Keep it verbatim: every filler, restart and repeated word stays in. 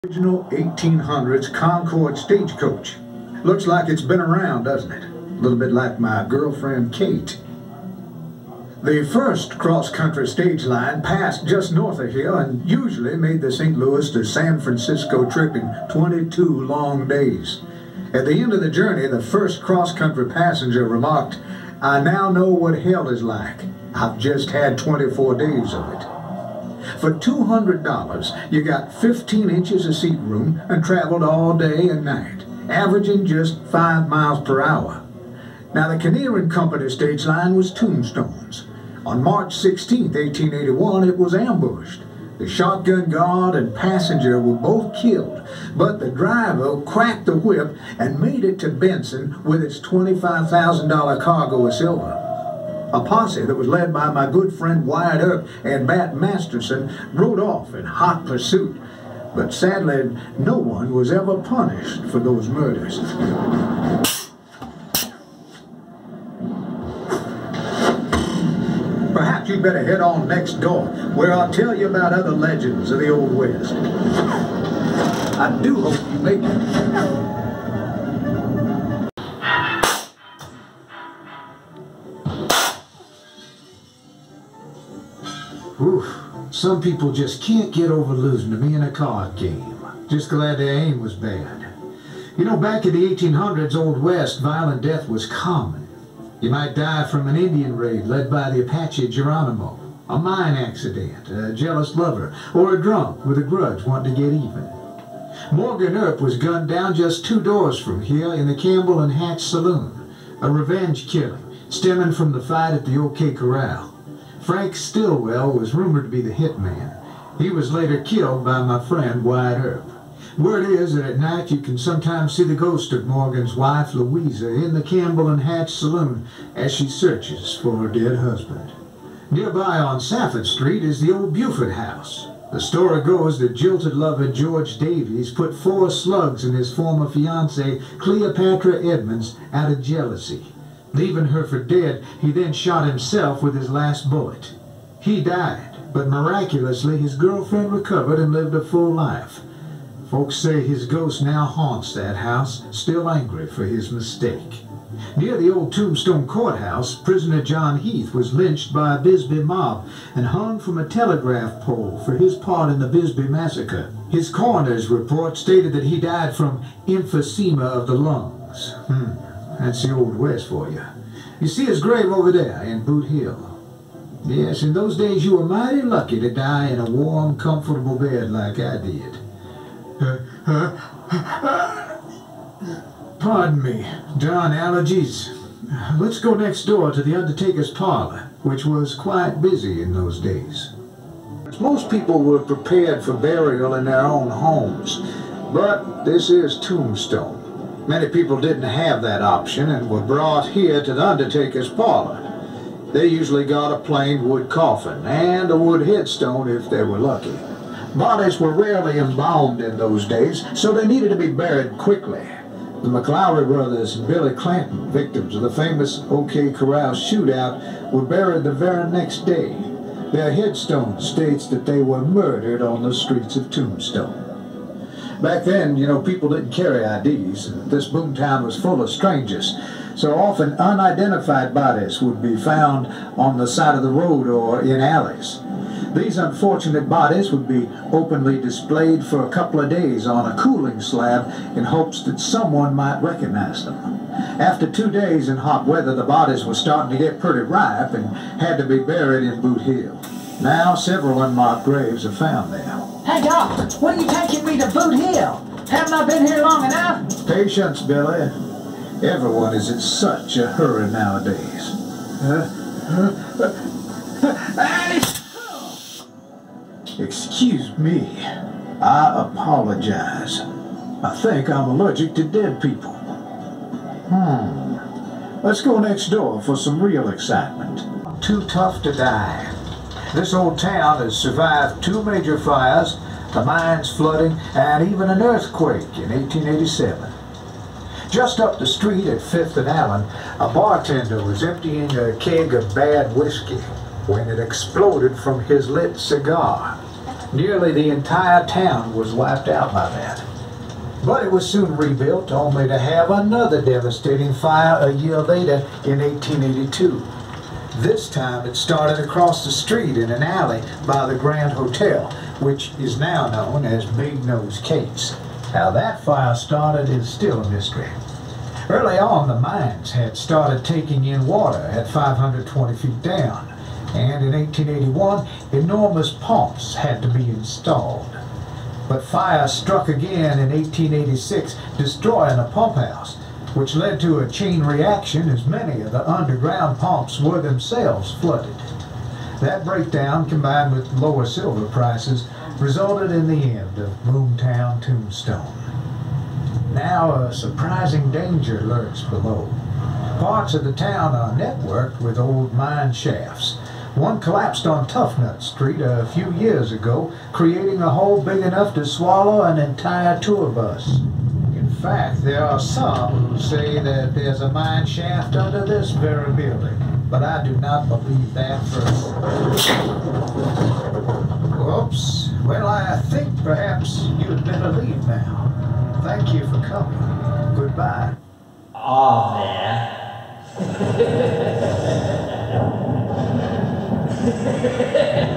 Original eighteen hundreds Concord stagecoach. Looks like it's been around, doesn't it? A little bit like my girlfriend Kate. The first cross-country stage line passed just north of here and usually made the Saint Louis to San Francisco trip in twenty-two long days. At the end of the journey, the first cross-country passenger remarked, "I now know what hell is like. I've just had twenty-four days of it." For two hundred dollars, you got fifteen inches of seat room and traveled all day and night, averaging just five miles per hour. Now, the Canadian Company stage line was Tombstone's. On March sixteenth, eighteen eighty-one, it was ambushed. The shotgun guard and passenger were both killed, but the driver cracked the whip and made it to Benson with its twenty-five thousand dollar cargo of silver. A posse that was led by my good friend Wyatt Earp and Bat Masterson rode off in hot pursuit, but sadly no one was ever punished for those murders. Perhaps you'd better head on next door, where I'll tell you about other legends of the Old West. I do hope you make it. Oof, some people just can't get over losing to me in a card game. Just glad their aim was bad. You know, back in the eighteen hundreds, Old West, violent death was common. You might die from an Indian raid led by the Apache Geronimo, a mine accident, a jealous lover, or a drunk with a grudge wanting to get even. Morgan Earp was gunned down just two doors from here in the Campbell and Hatch Saloon, a revenge killing stemming from the fight at the OK Corral. Frank Stillwell was rumored to be the hitman. He was later killed by my friend Wyatt Earp. Word is that at night you can sometimes see the ghost of Morgan's wife Louisa in the Campbell and Hatch Saloon as she searches for her dead husband. Nearby on Safford Street is the old Buford house. The story goes that jilted lover George Davies put four slugs in his former fiancée Cleopatra Edmonds out of jealousy. Leaving her for dead, he then shot himself with his last bullet. He died, but miraculously his girlfriend recovered and lived a full life. Folks say his ghost now haunts that house, still angry for his mistake. Near the old Tombstone courthouse, prisoner John Heath was lynched by a Bisbee mob and hung from a telegraph pole for his part in the Bisbee massacre. His coroner's report stated that he died from emphysema of the lungs. Hmm. That's the Old West for you. You see his grave over there in Boot Hill. Yes, in those days you were mighty lucky to die in a warm, comfortable bed like I did. Uh, uh, pardon me, darn allergies. Let's go next door to the undertaker's parlor, which was quite busy in those days. Most people were prepared for burial in their own homes, but this is Tombstone. Many people didn't have that option and were brought here to the undertaker's parlor. They usually got a plain wood coffin and a wood headstone if they were lucky. Bodies were rarely embalmed in those days, so they needed to be buried quickly. The McLaury brothers and Billy Clanton, victims of the famous OK Corral shootout, were buried the very next day. Their headstone states that they were murdered on the streets of Tombstone. Back then, you know, people didn't carry I Ds. This boomtown was full of strangers, so often unidentified bodies would be found on the side of the road or in alleys. These unfortunate bodies would be openly displayed for a couple of days on a cooling slab in hopes that someone might recognize them. After two days in hot weather, the bodies were starting to get pretty ripe and had to be buried in Boot Hill. Now, several unmarked graves are found there. Hey, Doc, when are you taking me to Boot Hill? Haven't I been here long enough? Patience, Billy. Everyone is in such a hurry nowadays. Uh, uh, uh, Excuse me. I apologize. I think I'm allergic to dead people. Hmm. Let's go next door for some real excitement. Too tough to die. This old town has survived two major fires, the mines flooding, and even an earthquake in eighteen eighty-seven. Just up the street at fifth and Allen, a bartender was emptying a keg of bad whiskey when it exploded from his lit cigar. Nearly the entire town was wiped out by that. But it was soon rebuilt, only to have another devastating fire a year later in eighteen eighty-two. This time it started across the street in an alley by the Grand Hotel, which is now known as Big Nose Cake's. How that fire started is still a mystery. Early on, the mines had started taking in water at five hundred twenty feet down, and in eighteen eighty-one, enormous pumps had to be installed. But fire struck again in eighteen eighty-six, destroying a pump house, which led to a chain reaction as many of the underground pumps were themselves flooded. That breakdown, combined with lower silver prices, resulted in the end of boomtown Tombstone. Now a surprising danger lurks below. Parts of the town are networked with old mine shafts. One collapsed on Toughnut Street a few years ago, creating a hole big enough to swallow an entire tour bus. In fact, there are some who say that there's a mine shaft under this very building, but I do not believe that for a Whoops. Well, I think perhaps you'd better leave now. Thank you for coming. Goodbye. Aw, man.